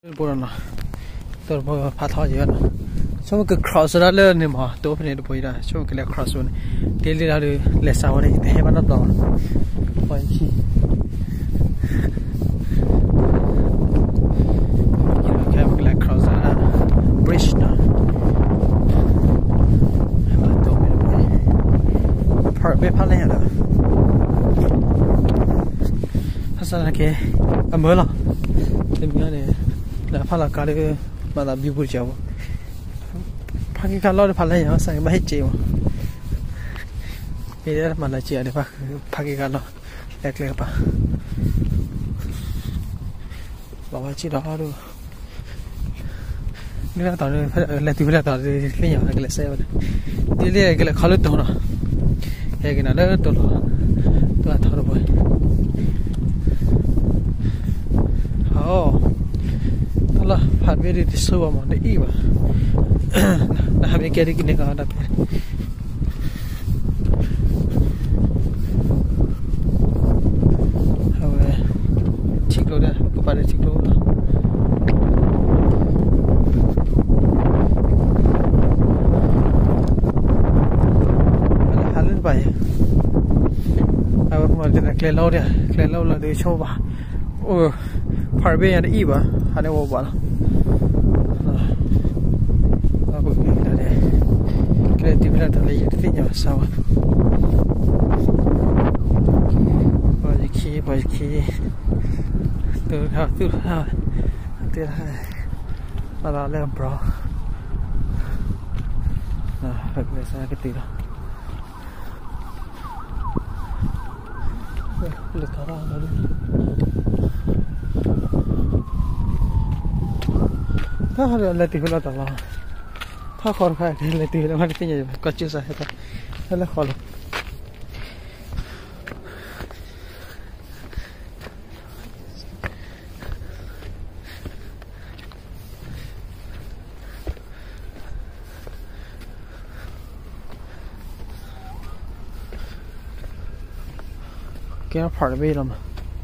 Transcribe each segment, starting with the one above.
Borana, the Pathaja. So we could cross a learn him to open it for you. So we can cross one. Daily, less hour, the heaven of dawn. Why he can like cross a bridge now. Part of Palana. That's like a mula. La pala kare mada bibu jawo phaki ka lo phala ya sai ma heche mo eder mala chi ade phaki ka lo lek lek pa bawa chi da ru ni la ta le ti la ta le ya ke le sai de le ke le khalu to na he ke na le to lo to ta ro boy oh Allah, hari ini semua mana iba, nah kami kiri kini kau ada per. Hawa, cikgu dah, kepada cikgu lah. Halal baik. Hawa kemarin kelelau dia, kelelau lah dia coba. Oh, parbe yang iba. Ada apa lah? Aku kita deh. Kreatif lah tu lagi kita sama. Bagi tu ha. Nanti lah lem bro. Nah, biasa kita lah. Lihat apa dulu. Tá là tìm nó tao thao khó khai thì là tìm nó cái gì có chưa sai hết đó là khó lắm cái part bây lắm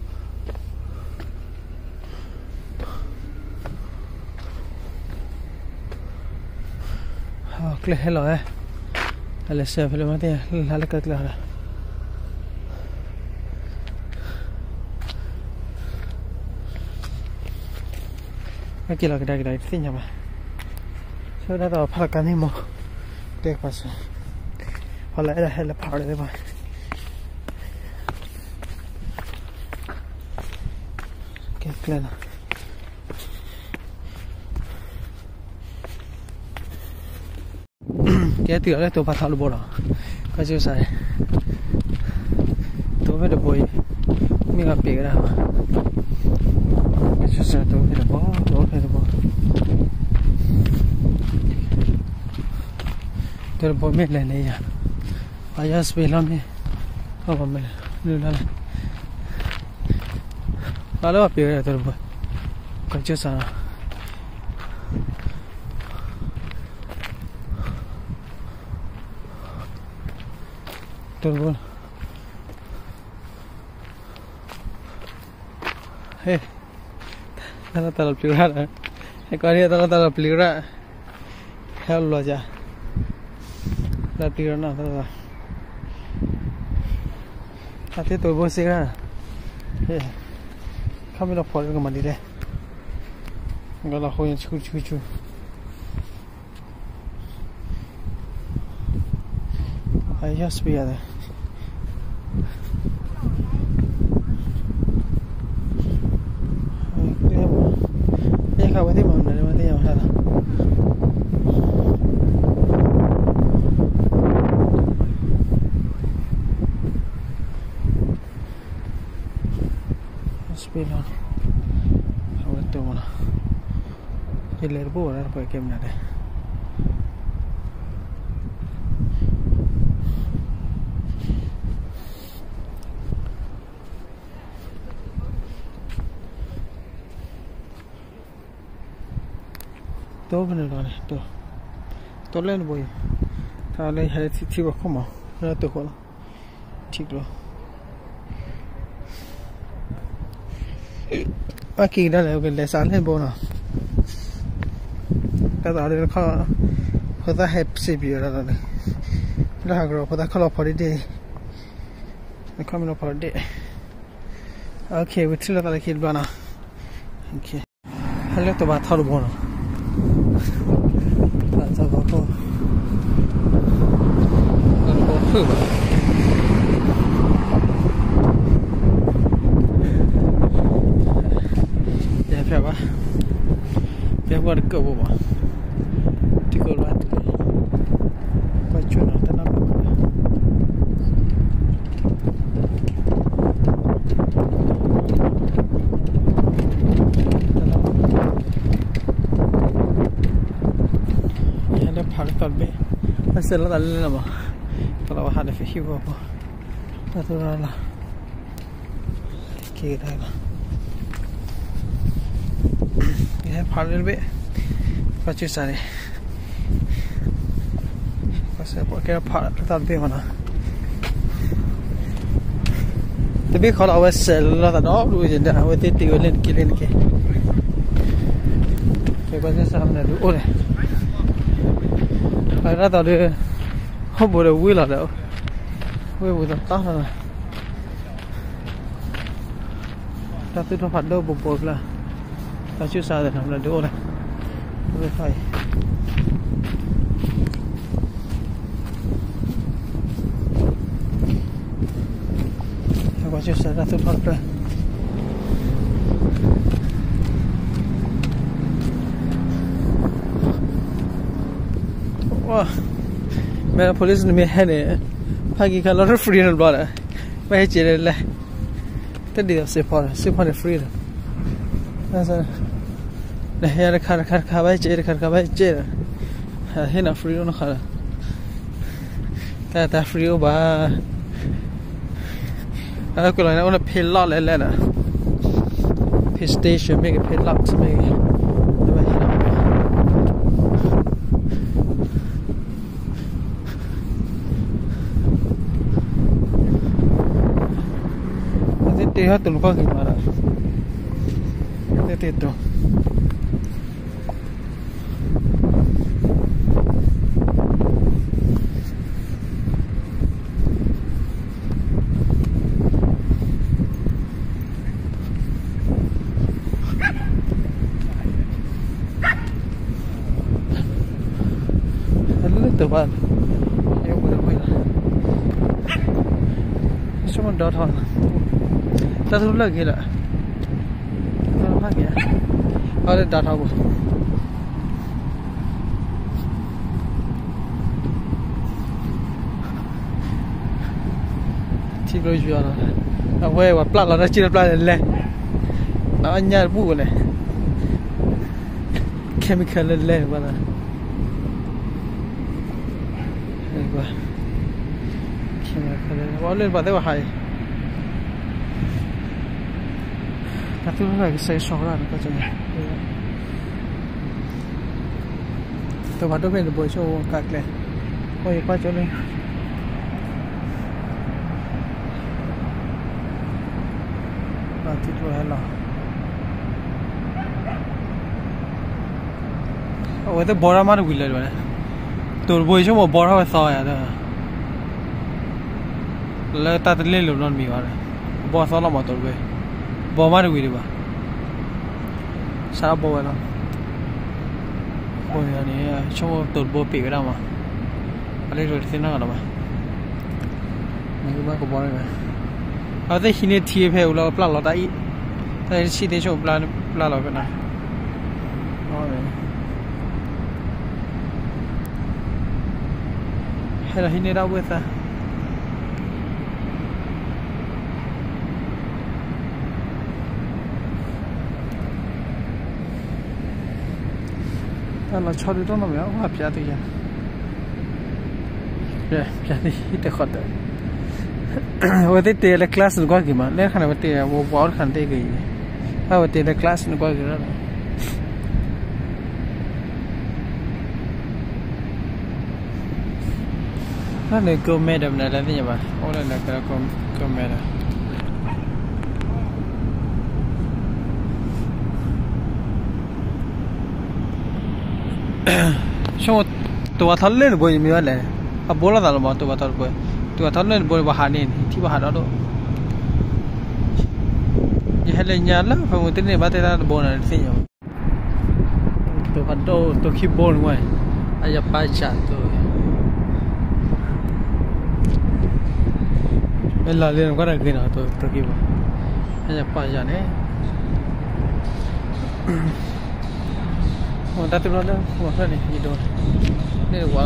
Kle hello Ala se fele mate la ka kla la Aquí la que tinya ma So da da phala kan ni mo tek pas Phala era hela phar de ba Ke kla na Cái tiểu đấy tôi bắt thảo bộ đó, cái gì sai, tôi phải được bồi, mình gặp việc đó, cái gì sai tôi phải được bỏ, tôi được bồi mình lên này à, bây giờ spray lắm đi, không còn mình lưu lại, đó là việc này tôi được bồi, cái gì sai Turun. Hey, tala tala pelira lah. Ekor dia tala pelira. Hello aja. Tala pelira na tala. Hati tu bos sih Hey, kami nak follow ke mana dia? Kalau aku yang cucu. I just be there. Kau berarti mana yang mana? Spilan. Kau berarti mana? Hilir buat apa game nade? Tuh bener kan tuh lên boy ta lên hay thì vào không mà ra từ khỏi ठीक rồi Aki đó là cái lẽ sáng lên bộ nào ta da le kha for the hep se bi ra da la gro for the color for the day the coming for the day okay we till la kid bana okay hello to ba thor bono ta ta ba ko ko phu ba ya fa ba ya ba ko ba ti ko la ba chuno ta na طلبي بس لا لا ما طلع واحد في شيء بابا لا ترى لا كده هذا ये फाड़ल बे पच्चीस सारे बस क्या फाड़ तब भी होना तभी खाला वैसे ला तो नाรู้จังนะว่าติดเล่นกินके के बस सामनेดูโอ้ยra tao đi không bữa đâu vui là đâu vui buổi tao là tao tự phát đâu bộ là tao chưa sao để làm là đâu này vui phải tao chưa sao ra tự phát ra मेरा police ने है ने भागी का lot free run बोला मैं चले ले तो दिया से पर फ्री रन ऐसा नहीं यार खा भाई चेर है ना फ्री रन खा ta free ba ko la na pay lot le na pay station make pay lot make te ha tu ko ki mara te to ba yo ko ko someone dot on ta thu la ge la ha ge aur data ko chi lo ju ana awe wa plat la chi plat le na anya bu ko le chemical le ba la lên vào đây vào hay các thứ này xây sổ ra được cho mình tôi bắt đầu bên buổi show cạc này quay qua chỗ này và thịt rồi hay là ôi tôi bỏ ra mắt được quỷ rồi này tôi buổi show mà bỏ ra soi à thôi le ta le lo non mi wa bo so lo ma to be bo ma de wi de ba sa bo wa la bo ya ni cho to bo pe ra ma ale ro tin na ga ba ni ba ko bo re a de hi ne thi phe u lo pla lo ta i ta chi de cho pla lo ba na ho ne hela hi ne da we ta là cho đi đó nó méo hoa pia thì ya pia thì ít khó đấy vậy thì tiền là class nó có gì mà nếu khả năng tiền vô bỏ khả năng gì vậy tiền là class nó có gì đó nó này cô mẹ đầm này là gì mà ô là cái cô mẹ đó Cuma tua thalen boy mi wale. Abola dal ma tua thal boy. Tua thalen boy bahane ni. Ti bahana do. Ye hele nyala fa mo tene ba te da bona sin yo. To ki bon wai. Aya pa cha to. Ella le ko ra gina to ki ba. Aya pa ya ne. Oh, dati mo na mo ni dito. Ni wa.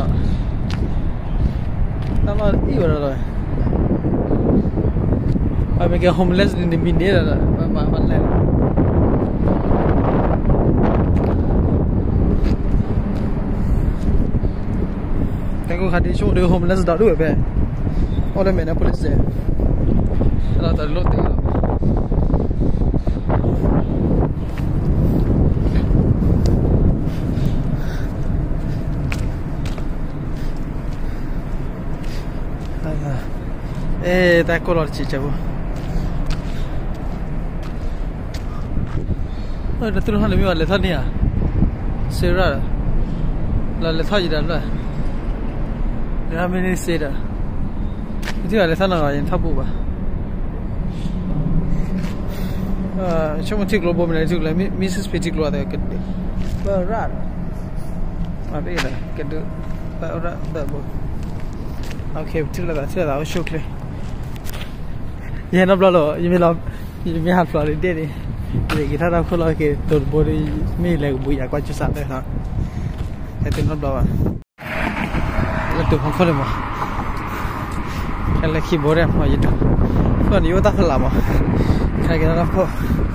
Tama iba ra. Abi ke homeless ni binde ra. Ma le. Tengo khadi show de homeless da do be. Ole me na police je. Ra ta lo te. Da color cicevo. Da tu hal mi wale thania. Sera. La le thaji da la. Ya me ni sera. Ti wale thana ga yin thabu ba. Chuma ti global me ti global Mrs. Petit global da ke. Ba ra. Ma be da ke do. Ba ra ba bo. Okay, ti la da ti la o shokle. Ye na blalo, ye me ha flore de de. Ye kita ra kholo ke tor bori me le bu ya kwa chu sa de ha. Ke tin na blalo. La tu khon khole ma. Ke la ki bore ma ye to. Ko ni yo ta khala ma. Ka ke na ko.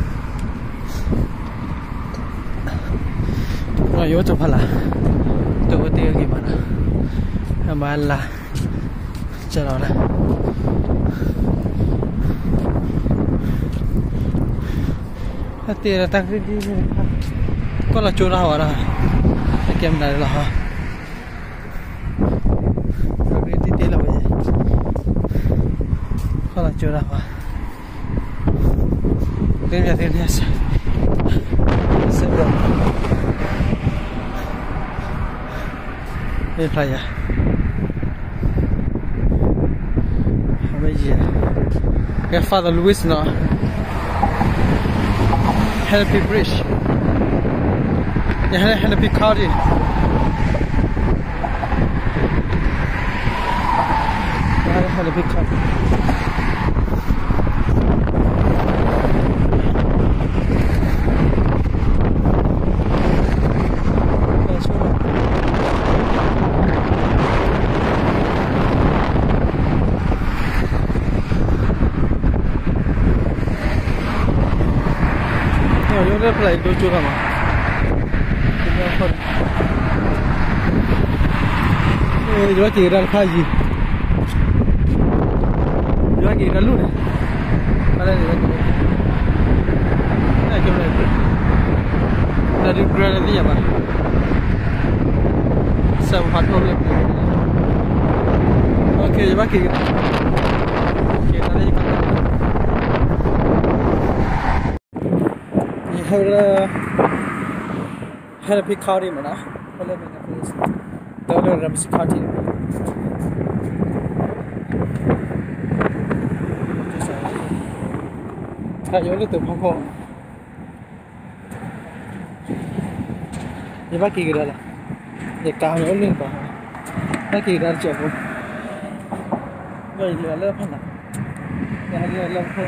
Ko yo to phala. To te ki ma na. Ma la. Chalo na. Tera tak di kalau curah orang kem dari lah tak di tela aja kalau curah apa dia sebab ini saya apa je ya Father Louis no Happy Bridge. Yeah, Happy Cardi. Happy Cardi. Yo play do juga mah. Kita apa? Jual kira kaji. Jual kira lu deh. Ada ni. Nah, coba itu. Dari brand ni apa? Sam hot problem. Okay, jual kira. Kita ni kan. Happy Cardi mana? Kalau mana place. Kalau Ramsey Cardi. Kayu ni tu pokok. Ini bagi kita lah. Ini kayu ni apa? Bagi kita siapa? Bagi kita apa nak? Yang dia apa?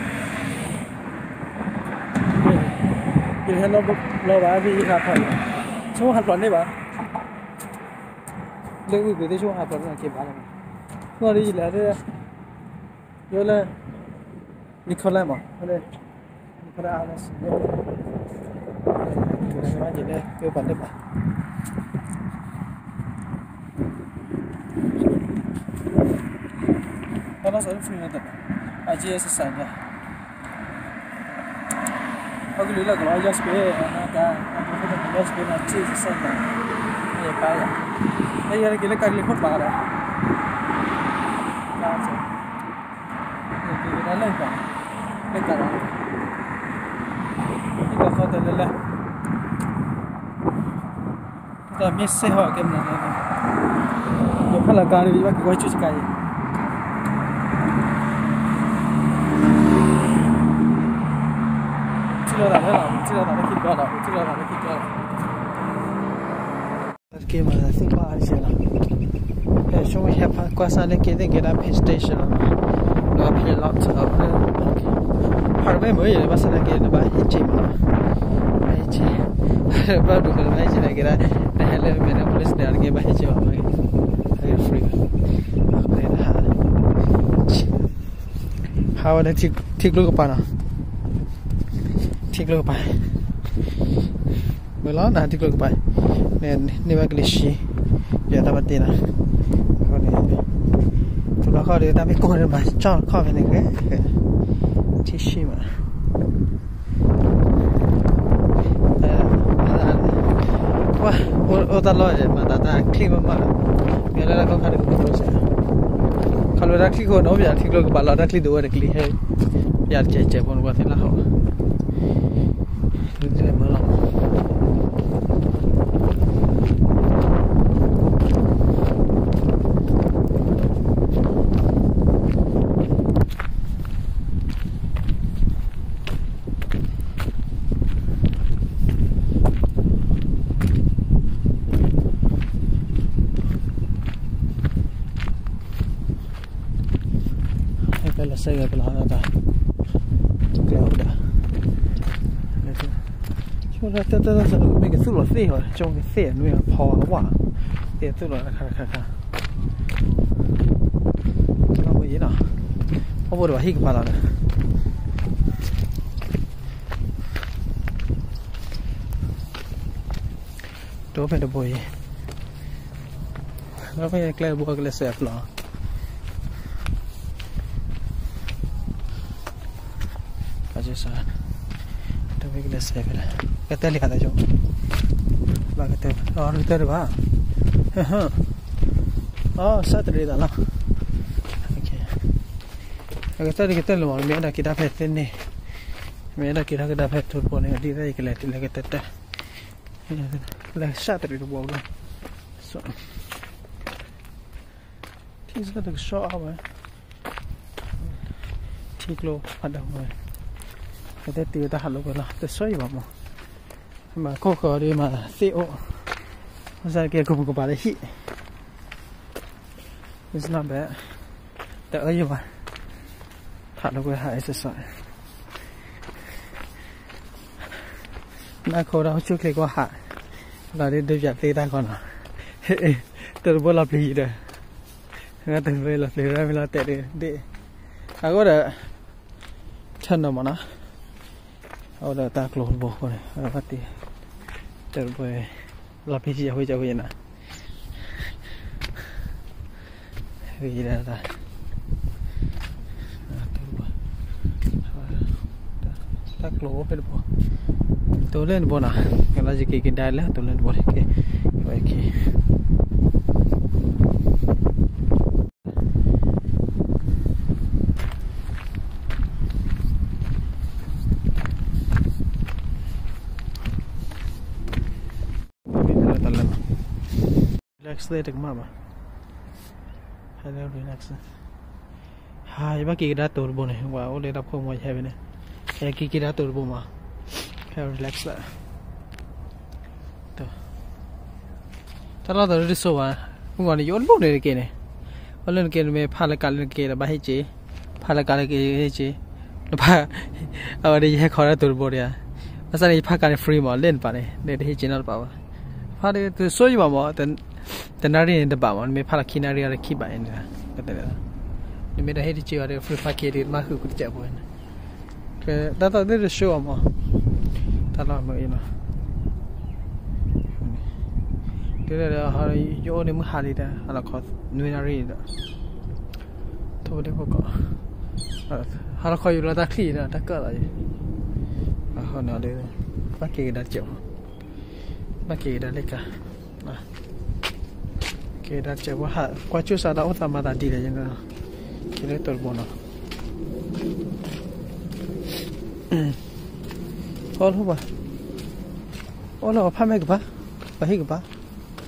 Kita lo ba vi ka phai chu hat lon ni ba le wi be de chu hat lon ke ba la no ri la de yo le Nicolas ma le Nicolas Alas yo ma je de ke ban de ba Kalau saya free na ta aji esa sanya Aku lihat kalau aja sepeda, ada apa sepeda cheese sana, ni kaya. Ni yang kita kali kau marah. Macam, ni kita lengkap, lengkap. Ni kau kau terlelah. là miếng xe họ cái này nhiều khá là cao đi bác cái gói chút cái chỉ là thế nào chỉ là nó kịp qua đâu chỉ là nó kịp qua cái mà xin qua đi xem nào cái số mình hẹp qua sang đây cái là pay station nó pay lot of har mấy mới vậy mà sang đây cái là bao nhiêu chim mà bao nhiêu bao nhiêu cái bao nhiêu này cái là hello mình police để cái bao nhiêu mà cái free cái là how là ठीक लोग पाना ठीक लोग पाए बोला ना ठीक लोग पाए ने बाग लिशी या तब तेरा तो लोगเขาเดี๋ยวตามไปกู้มาจ่อเข้าไปในcáiที่ชิมาว้าโอตลอดมาตาคลิปมาเดี๋ยวเราก็ขาดกูรู้สึกเขาเลยรักคลิปคนเอาอย่างที่เราบาลรักคลิปดูอะไรคลิปให้อยากเจ็บๆบนกว่าที่เราดูจะได้เมื่อไหร่là xây cái là nó ta kéo đã chúng ta mấy cái số là xe rồi trong cái xe nuôi phò quá xe số là khá nó có gì nào không có được hít vào là đó phải được bồi nó phải kéo buộc cái xe là Jasa, tapi kita save lah. Kita lihat aja. Bagai tu, orang itu ada apa? Oh, Saturday dah lah. Okay. Kita luar, mana kita pet ni? Mana kita pet tu pun ni dia kita dah. Lah Saturday tu buat lah. So, this is the show apa? Ciklo ada apa? Cái tiêu ta hạt lục rồi là xoay vào mà có cờ đi mà tiêu ra kia cùng của bà đấy hị it's not bad đỡ như vậy hạt lục rồi hại sẽ sỏi na khô đâu trước khi qua hại là đi đưa giặt tay ta còn à từ bữa lập lì rồi ngay từ về lập lì ra mới là tệ đi có được chân nào mà nó ada tak keluar boh ni, pasti terbuai lapis jauh je na. Ini dah dah. Tak keluar pada boh. Tulen boh na, kalau jika kita dah tulen boh ke, baik. Relax deh dek mama. Hello relax. Hai bác kia đã tụt bộ này, wow, để đọc không ngoài hè bên này. Cái kia đã tụt bộ mà. Hello relax lại. Tuh. Kalau tu di sofa, bukan ni yon boleh ke ni. Kalau ke ni phala kali ke lah bahaya je, phala kali ke je. Lepas awak dia khora tụt bộ dia. Masa ni phala kali free mah, len pa ni, dia channel pa. Phala tu soi mah, tenari ni depan mana, me phala kinari ada kibat ni lah, kata dia. Ni me dah hedi cium ada free pakai mak aku kerja pun. Ke, dah dia show mah, tak lama ini. Dia dah hari yo ni hari dah, anak kau nuinari dah. Tu dia pokok. Hari kauอยู่ระดับที่นะถ้าเกิดอะไรเขาเนี่ยเลยปักเกดัดเจ็บปักเกดัดเล็กอะเกดัดเจ็บว่าหากว่าชุดสาดาอุตมาตัดดีเลยยังไงคิดได้ตัวบนอ่ะพอรู้ป่ะโอ้เราผ้าไม่กับปะไปให้กับปะ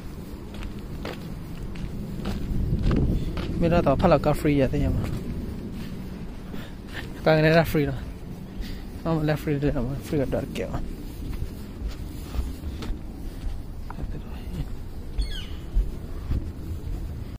मेरा तो फला का फ्री है यहाँ का फ्री ना हम left free free का डर क्या